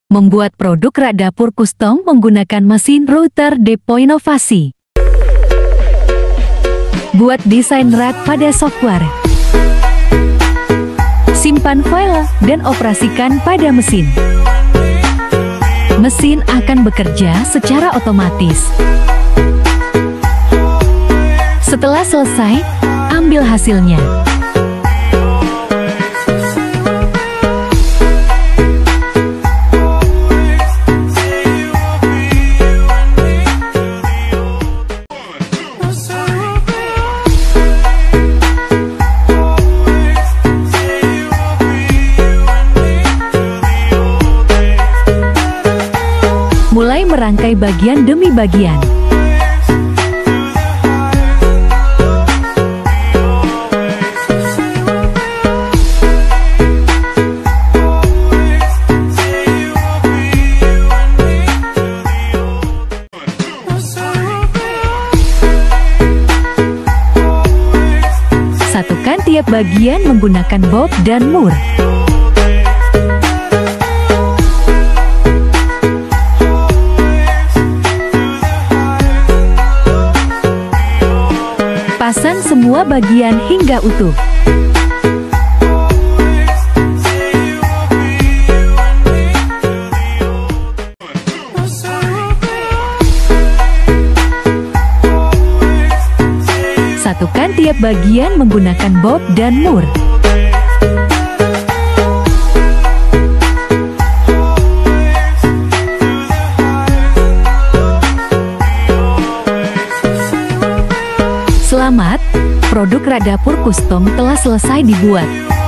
Membuat produk rak dapur custom menggunakan mesin router Depo Inovasi. Buat desain rak pada software. Simpan file dan operasikan pada mesin. Mesin akan bekerja secara otomatis. Setelah selesai, ambil hasilnya. Mulai merangkai bagian demi bagian. Satukan tiap bagian menggunakan bob dan mur. Pasang semua bagian hingga utuh. Satukan tiap bagian menggunakan bob dan mur. Selamat, produk rak dapur custom telah selesai dibuat.